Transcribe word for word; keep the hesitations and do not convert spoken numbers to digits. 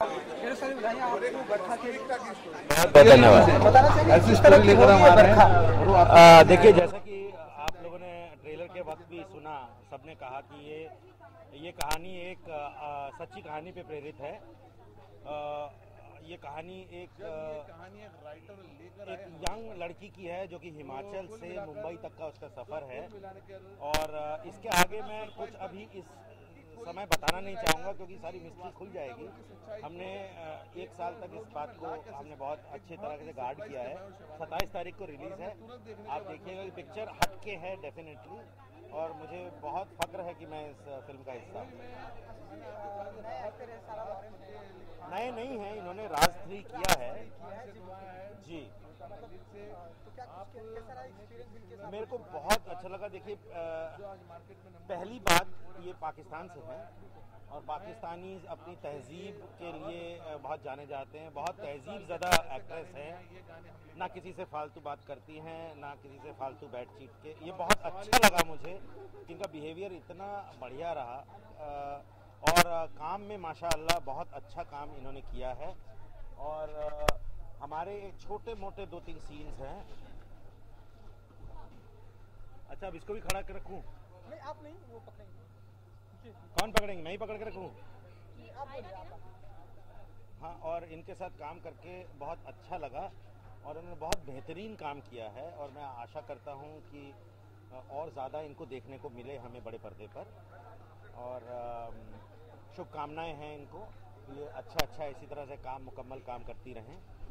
बहुत धन्यवाद। देखिए, जैसा कि आप लोगों ने ट्रेलर के वक्त भी सुना, सबने कहा कि ये ये कहानी एक आ, सच्ची कहानी पे प्रेरित है। आ, ये कहानी एक कहानी एक राइटर लेकर एक यंग लड़की की है जो कि हिमाचल से मुंबई तक का उसका सफ़र है। और इसके आगे मैं कुछ अभी इस समय बताना नहीं चाहूँगा क्योंकि सारी मिस्ट्री खुल जाएगी। हमने एक साल तक इस बात को हमने बहुत अच्छी तरह से गार्ड किया है। सत्ताईस तारीख को रिलीज़ है, आप देखिएगा कि पिक्चर हटके है डेफिनेटली, और मुझे बहुत फक्र है कि मैं इस फिल्म का हिस्सा हूँ। नए नहीं हैं, इन्होंने राज थ्री किया है जी। मेरे को बहुत अच्छा लगा। देखिए, पहली बात ये पाकिस्तान से है और पाकिस्तानी अपनी तहजीब के लिए बहुत जाने जाते हैं, बहुत तहजीब ज़दा एक्ट्रेस हैं, ना किसी से फालतू बात करती हैं, ना किसी से फालतू बैठ चीट के। ये बहुत अच्छा लगा मुझे, इनका बिहेवियर इतना बढ़िया रहा और काम में माशाअल्लाह बहुत अच्छा काम इन्होंने किया है। और हमारे छोटे मोटे दो तीन सीन्स हैं। अच्छा, अब इसको भी खड़ा कर रखूं? नहीं, आप नहीं, वो पकड़ेंगे। कौन पकड़ेंगे? मैं ही पकड़ के रखूं? हाँ, और इनके साथ काम करके बहुत अच्छा लगा और उन्होंने बहुत बेहतरीन काम किया है और मैं आशा करता हूँ कि और ज़्यादा इनको देखने को मिले हमें बड़े पर्दे पर। और शुभकामनाएं हैं इनको, ये अच्छा अच्छा इसी तरह से काम मुकम्मल काम करती रहें।